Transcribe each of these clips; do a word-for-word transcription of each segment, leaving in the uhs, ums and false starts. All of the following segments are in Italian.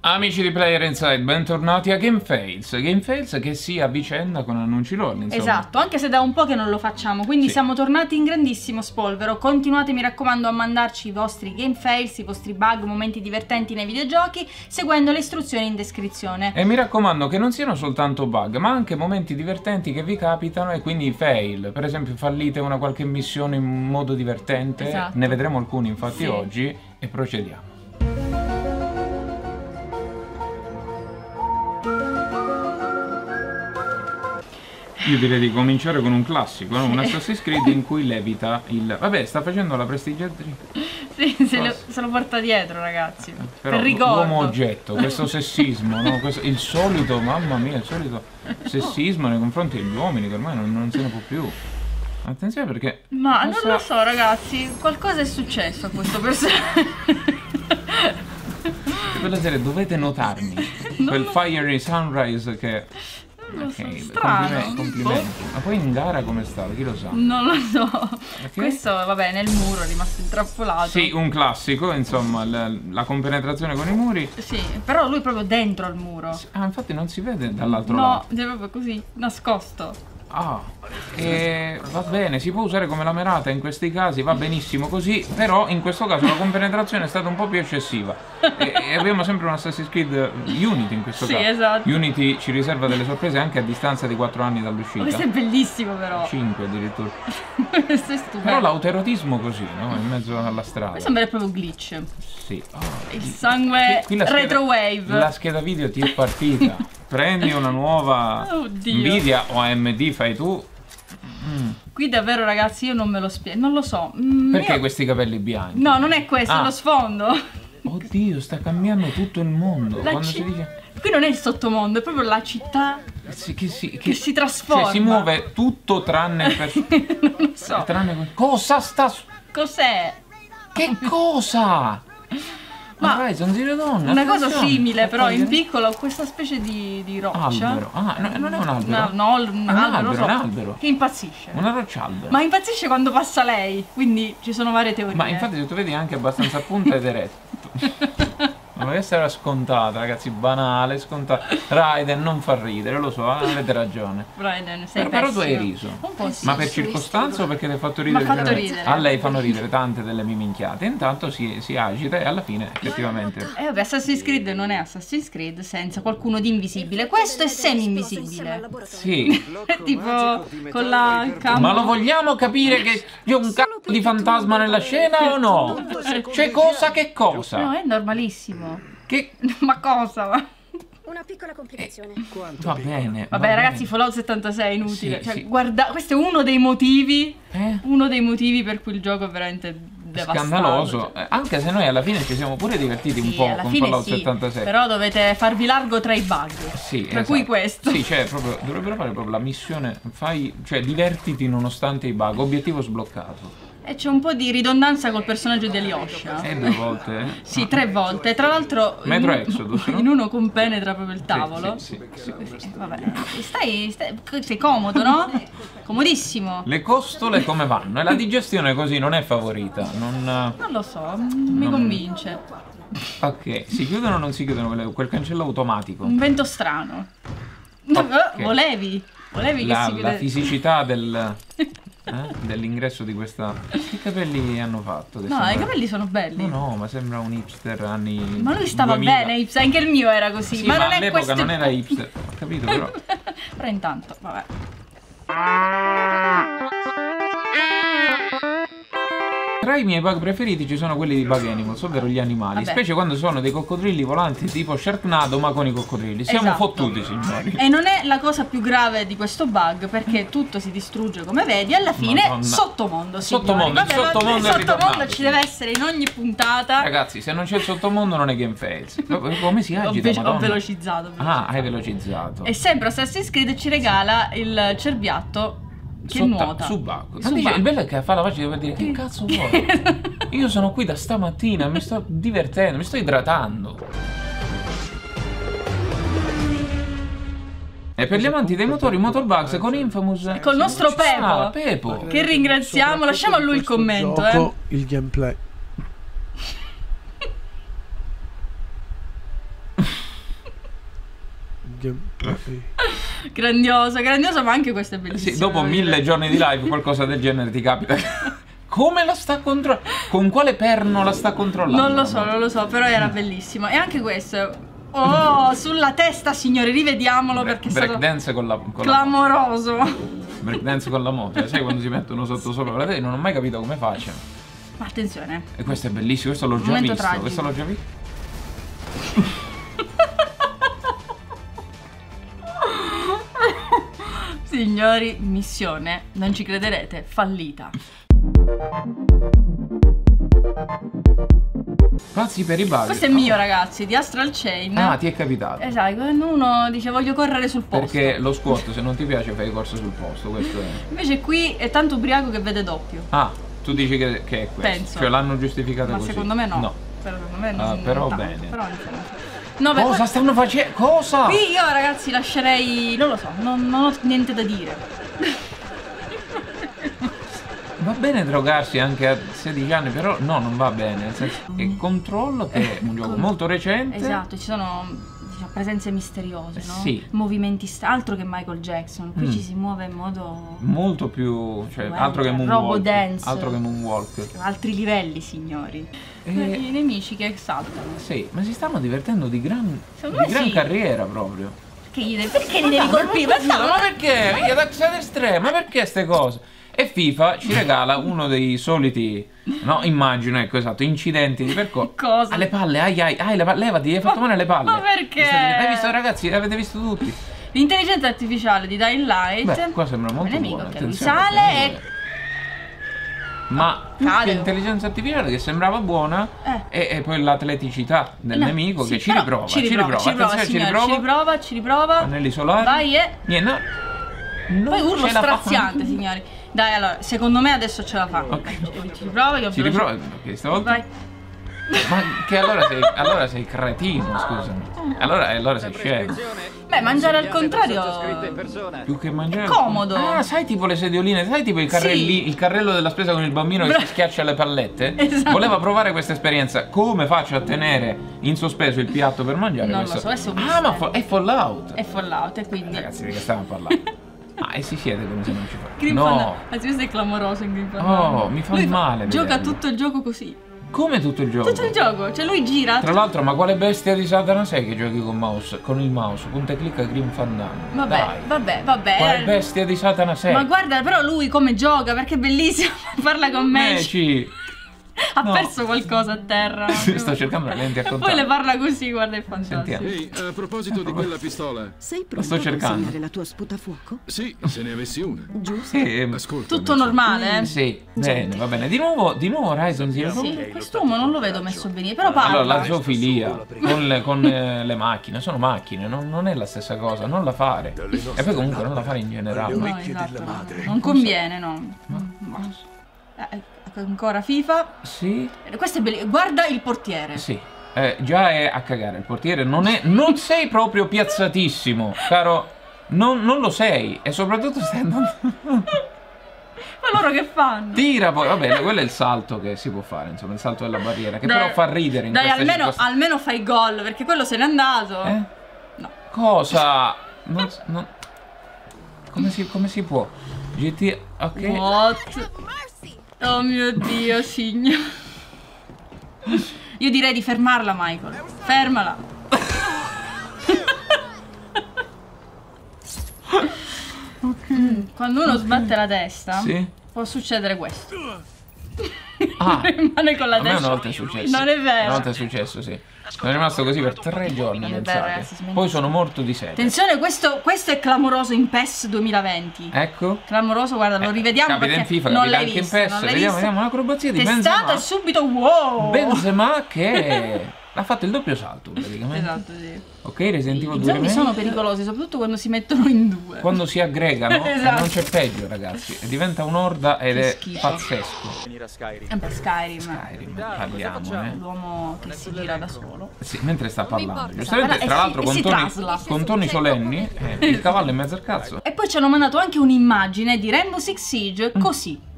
Amici di Player Inside, bentornati a Game Fails. Game Fails che si avvicenda con annunci loro, insomma. Esatto, anche se da un po' che non lo facciamo, quindi sì. Siamo tornati in grandissimo spolvero. Continuate, mi raccomando, a mandarci i vostri Game Fails, i vostri bug, momenti divertenti nei videogiochi, seguendo le istruzioni in descrizione. E mi raccomando che non siano soltanto bug, ma anche momenti divertenti che vi capitano e quindi fail. Per esempio fallite una qualche missione in modo divertente, esatto. Ne vedremo alcuni infatti sì. Oggi, e procediamo. Io direi di cominciare con un classico, no? Un Assassin's Creed in cui levita il... Vabbè, sta facendo la prestigiatrice. Sì, se lo, se lo porta dietro, ragazzi. Però per ricordo. L'uomo oggetto, questo sessismo, no? Questo, il solito, mamma mia, il solito sessismo nei confronti degli uomini che ormai non, non se ne può più. Attenzione perché... Ma non, non lo so, ragazzi, qualcosa è successo a questo personaggio. Quella serie dovete notarmi, non quel lo... Fiery Sunrise che... Non ok, so, strano. Complimenti, complimenti. Ma poi in gara come stava? Chi lo sa? Non lo so. Okay. Questo, vabbè, nel muro è rimasto intrappolato. Sì, un classico, insomma, la, la compenetrazione con i muri. Sì, però lui è proprio dentro al muro. Ah, infatti non si vede dall'altro no, lato. No, è proprio così, nascosto. Ah, e va bene, si può usare come lamerata in questi casi, va benissimo così, però in questo caso la compenetrazione è stata un po' più eccessiva e, e abbiamo sempre un Assassin's Creed Unity in questo sì, caso. Esatto. Unity ci riserva delle sorprese anche a distanza di quattro anni dall'uscita. Questo è bellissimo però. cinque addirittura. Questo è stupendo. Però l'autoerotismo così, no? In mezzo alla strada. Questo sembra proprio glitch. Sì. Oh, il sangue qui, qui la retro wave. La scheda video ti è partita. Prendi una nuova Oddio. Nvidia o A M D, fai tu. Mm. Qui davvero, ragazzi, io non me lo spiego, non lo so. Mm, Perché io... questi capelli bianchi? No, non è questo, ah. È lo sfondo. Oddio, sta cambiando tutto il mondo. La Quando ci... si dice... Qui non è il sottomondo, è proprio la città sì, che, si, che... che si trasforma. Cioè, si muove tutto tranne per... non lo so. Tranne... Cosa sta... Cos'è? Che cosa? Ma Horizon Zero Dawn, una cosa simile, però in piccolo, questa specie di, di roccia. Albero. Ah, no, non è un albero. No, no un, un albero, albero, so, un albero. Che impazzisce. Una roccia albero. Ma impazzisce quando passa lei, quindi ci sono varie teorie. Ma infatti se tu vedi è anche abbastanza a punta ed eretto. Ma questa era scontata, ragazzi, banale, scontata. Raiden non fa ridere, lo so, avete ragione. Raiden, sei però, però tu hai riso. Un po' sì. Ma per circostanza o perché ti hai fatto ridere? Mi ha fatto ridere. A lei fanno ridere tante delle mie minchiate. Intanto si, si agita e alla fine effettivamente... Eh vabbè, Assassin's Creed non è Assassin's Creed senza qualcuno di invisibile. Questo è semi-invisibile. Sì. Tipo con la camera. Ma lo vogliamo capire che c'è un cazzo di fantasma nella scena o no? C'è cosa che cosa? No, è normalissimo. Che... Ma cosa? Una piccola complicazione. Eh, va bene. Vabbè, va ragazzi, bene. Fallout settantasei è inutile. Sì, cioè, sì. guarda, questo è uno dei motivi. Eh? Uno dei motivi per cui il gioco è veramente devastato. Scandaloso. Cioè. Anche se noi alla fine ci siamo pure divertiti sì, un po' alla con fine Fallout sì, settantasei. Però dovete farvi largo tra i bug. Sì, tra esatto. cui questo. Sì, cioè, proprio, dovrebbero fare proprio la missione. Fai, cioè, divertiti nonostante i bug. Obiettivo sbloccato. E c'è un po' di ridondanza col personaggio di Alyosha. E due volte? Eh? Sì, tre volte. Tra l'altro Metro in, Exodus, no? in uno compenetra proprio il tavolo. Sì, sì, sì, sì. Eh, vabbè, stai, stai, sei comodo, no? Comodissimo. Le costole come vanno? E la digestione così non è favorita. Non, non lo so, mi non... convince. Ok, si chiudono o non si chiudono quel, quel cancello automatico? Un vento strano. Okay. Volevi? Volevi la, che si chiude... La fisicità del... Eh? dell'ingresso di questa... Che capelli hanno fatto? Che no, sembra... i capelli sono belli. No, no, ma sembra un hipster anni Ma lui stava duemila. Bene, hipster, anche il mio era così. Sì, ma, ma non è all'epoca questo... non era hipster, ho capito però. Però intanto, vabbè. Tra i miei bug preferiti ci sono quelli di Bug Animals, ovvero gli animali. Vabbè. Specie quando sono dei coccodrilli volanti tipo Sharknado ma con i coccodrilli. Siamo esatto. fottuti, signori. E non è la cosa più grave di questo bug, perché tutto si distrugge come vedi e alla fine Madonna. Sottomondo, signori. Sottomondo, Vabbè, il sottomondo, il sottomondo ci deve essere in ogni puntata. Ragazzi, se non c'è il sottomondo non è Game Fails. Come si agita, ho, Madonna? ho velocizzato, velocizzato. Ah, hai velocizzato. E sempre Assassin's Creed ci regala il cerbiatto che Sotto, nuota. Subacqueo. Subacqueo. Dice, il bello è che fa la faccia per dire che cazzo vuoi? Io sono qui da stamattina, mi sto divertendo, mi sto idratando. E per gli amanti dei motori Motorbugs con Infamous col nostro Pepo, ah, Pepo che ringraziamo, lasciamo a lui il commento gioco, eh. il gameplay Grandioso, grandioso, ma anche questo è bellissimo. Sì, dopo mille giorni di live qualcosa del genere ti capita. Come la sta controllando? Con quale perno la sta controllando? Non lo so, non lo so, però era bellissimo. E anche questo. Oh, sulla testa, signori, rivediamolo perché è stato breakdance con la con clamoroso. La breakdance con la moto, sai quando si mettono sotto sopra la testa? Non ho mai capito come facciano. Ma attenzione. E questo è bellissimo, questo l'ho già Momento visto, tragico. questo l'ho già visto. Signori, missione, non ci crederete, fallita. Pazzi per i bug. Questo è mio, ragazzi, di Astral Chain. Ah, ti è capitato. Esatto, quando uno dice voglio correre sul posto. Perché lo squat, se non ti piace, fai corso sul posto, questo è. Invece qui è tanto ubriaco che vede doppio. Ah, tu dici che, che è questo. Penso. Cioè l'hanno giustificato Ma così. secondo me no. No. Però secondo me Ah, non però tanto, bene. Però insomma. No, beh, Cosa poi- stanno facendo? Cosa? Qui io, ragazzi, lascerei. Non lo so, non, non ho niente da dire. Va bene drogarsi anche a sedici anni, però no, non va bene. Nel senso, e Control, che è un gioco molto recente. Esatto, ci sono diciamo, presenze misteriose, no? Sì. Movimenti st- altro che Michael Jackson. Qui Mm. ci si muove in modo. Molto più. Cioè, Guarda, altro che Moonwalk. Robo dance. Altro che Moonwalk. Altri livelli, signori. E- I nemici che saltano. Sì, ma si stanno divertendo di gran, Secondo di me gran sì. carriera proprio. Che gli devi- perché li devi colpire? Ma, ma perché? Minchia, da Xad Extreme, ma perché ste cose? E FIFA ci regala uno dei soliti, no, immagino, ecco, esatto, incidenti di percorso. Cosa? Alle palle, ai ai, ai, le palle, levati, hai fatto male alle palle. ma perché? Hai visto, ragazzi, l'avete visto tutti. L'intelligenza artificiale di Dying Light. Beh, qua sembra molto un nemico buono, che attenzione, risale e. attenzione. Ma più Cade. che intelligenza artificiale che sembrava buona Eh. e, e poi l'atleticità del No, nemico sì, che ci però riprova, ci riprova, ci riprova, attenzione, signori, ci riprova, ci riprova. Pannelli solari. Vai e. Niente, no. Non Poi urlo ce la fa. straziante, signori. Dai, allora, secondo me adesso ce la fa. Ok. Ci, ci riprova, io Ci veloce- riprova, ok, stavolta. Vai. Ma che allora sei, allora sei cretino, scusami. Allora, allora sei scemo. Beh, mangiare al contrario. Più che mangiare. Comodo. Ah, sai tipo le sedioline, sai tipo i carrelli, Sì. il carrello della spesa con il bambino che Bra- si schiaccia le pallette? Esatto. Voleva provare questa esperienza. Come faccio a tenere in sospeso il piatto per mangiare Non lo questo? so, adesso è un Ah, ma mistero. fo- è Fallout. È Fallout e quindi. Ragazzi, di che stiamo parlando? Ah, e si siede come se non ci fosse. Grim No. Fandango. Anzi, questo è clamoroso in Grim Fandango. Oh, mi fa Lui male Gioca vederlo. tutto il gioco così. Come tutto il gioco? Tutto il gioco. Cioè, lui gira. Tra l'altro, ma quale bestia di Satana sei che giochi con mouse? Con il mouse, punta e clicca Grim Fandango. Vabbè, Dai. vabbè, vabbè. Quale bestia di Satana sei? Ma guarda, però lui come gioca, perché è bellissimo. Parla con me. Meci. Ha no. perso qualcosa a terra. Sto cercando le lenti a E poi contatto. le parla così, guarda, è fantastico. Sentiamo. Ehi, a proposito di quella pistola. Sei Lo sto pronto a cercando. consegnare la tua sputafuoco? Sì, se ne avessi una. Giusto. Sì, ehm, Ascolta. Tutto Nancy. normale, eh? sì, bene, va bene. Di nuovo, di nuovo Horizon Zero Dawn? Sì, quest'uomo non lo vedo messo benissimo, però parla. Allora, la zoofilia con le, con, eh, le macchine, sono macchine, non, non è la stessa cosa, non la fare. E poi comunque non la fare in generale. No, esatto, no. Non conviene, no. Ma- eh, ancora FIFA. Sì, Questo è bellissimo. Guarda il portiere. sì. Eh, già è a cagare, il portiere non è. Non sei proprio piazzatissimo, caro. Non, non lo sei. E soprattutto stai andando. Ma loro che fanno? Tira poi, vabbè, quello è il salto che si può fare, insomma, il salto della barriera, che Dai, però fa ridere in Dai, queste almeno, circostanze. almeno fai gol, perché quello se n'è andato. Eh? No. Cosa? Non, non- come, si, come si può? G T. Ok. What? Oh mio Dio, signore. Io direi di fermarla, Michael. Fermala. Mm, Quando uno sbatte la testa, Sì. può succedere questo. Ah, Rimane con la a me testa. una volta è successo. Non è vero. Una volta è successo, sì. Sono rimasto così per tre giorni, Non è vero, pensate. ragazzi, smettete. Poi sono morto di sete. Attenzione, questo, questo è clamoroso in PES duemilaventi. Ecco. Clamoroso, guarda, lo rivediamo Capita perché in FIFA, non capita l'hai anche in visto, PES. non l'hai Vediamo, visto. vediamo un'acrobazia di Testata Benzema. e subito wow. Benzema che ha fatto il doppio salto praticamente. Esatto, sì. Ok, Resident Evil I due zombie remake. sono pericolosi, soprattutto quando si mettono in due. Quando si aggregano, Esatto. non c'è peggio, ragazzi. Diventa un'orda ed Che è schifo. pazzesco. Eh beh, Skyrim. Skyrim, parliamo, eh. L'uomo che si gira da solo. Sì, mentre sta parlando. Giustamente, E tra si- l'altro, e con si toni, trasla. con toni solenni, eh, il cavallo in mezzo al cazzo. E poi ci hanno mandato anche un'immagine di Rainbow Six Siege così.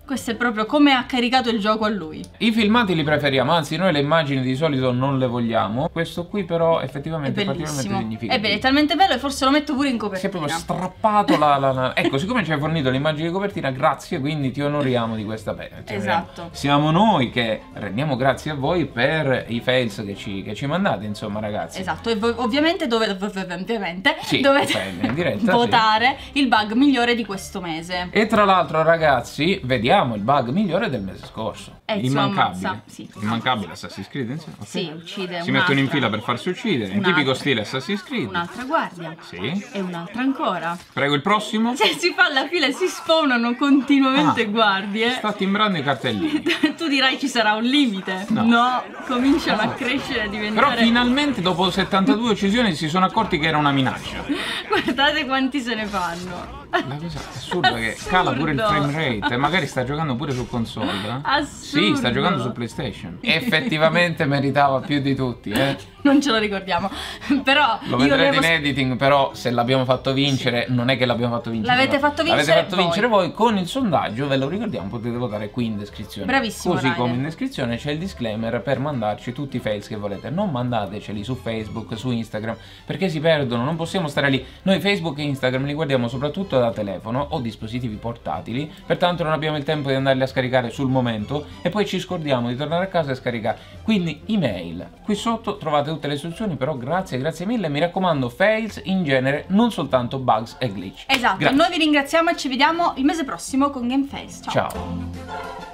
Questo è proprio come ha caricato il gioco a lui. I filmati li preferiamo, anzi noi le immagini di solito non le vogliamo. Questo qui però effettivamente è, è particolarmente significativo. Ebbene, è talmente bello e forse lo metto pure in copertina. Si è proprio strappato la, la, la... Ecco, siccome ci hai fornito l'immagine di copertina, grazie, quindi ti onoriamo di questa pena. Cioè, esatto. Siamo noi che rendiamo grazie a voi per i fails che ci, che ci mandate, insomma, ragazzi. Esatto, e ovviamente, dove, ovviamente sì, dovete in diretta, votare sì. il bug migliore di questo mese. E tra l'altro, ragazzi, vediamo il bug migliore del mese scorso. Eh, immancabile. Sì. Immancabile Assassin's Creed insieme. Okay. Sì, uccide. Si mettono in fila per farsi uccidere. In tipico stile Assassin's Creed. Un'altra guardia. Sì. E un'altra ancora. Prego il prossimo. Se si fa la fila e si spawnano continuamente ah, guardie. Sta timbrando i cartellini. Tu dirai ci sarà un limite. No. No, cominciano a crescere e a diventare. Però finalmente dopo settantadue uccisioni si sono accorti che era una minaccia. Guardate quanti se ne fanno. La cosa assurda è che cala pure il frame rate e magari sta giocando pure su console. Eh? Assurdo. Sì, sta giocando su PlayStation. Effettivamente meritava più di tutti, eh. Non ce lo ricordiamo. Però lo vedrete avevo... in editing, però se l'abbiamo fatto vincere, non è che l'abbiamo fatto vincere. L'avete fatto vincere L'avete fatto voi. vincere voi con il sondaggio, ve lo ricordiamo, potete votare qui in descrizione. Bravissimo. Così Rainer. come in descrizione c'è il disclaimer per mandarci tutti i fails che volete. Non mandateceli su Facebook, su Instagram, perché si perdono, non possiamo stare lì. Noi Facebook e Instagram li guardiamo soprattutto da telefono o dispositivi portatili, pertanto non abbiamo il tempo di andarli a scaricare sul momento e poi ci scordiamo di tornare a casa e scaricare. Quindi email. Qui sotto trovate tutte le istruzioni, però grazie, grazie mille. Mi raccomando, fails in genere, non soltanto bugs e glitch. Esatto, grazie. noi vi ringraziamo e ci vediamo il mese prossimo con Game Fails. Ciao. Ciao.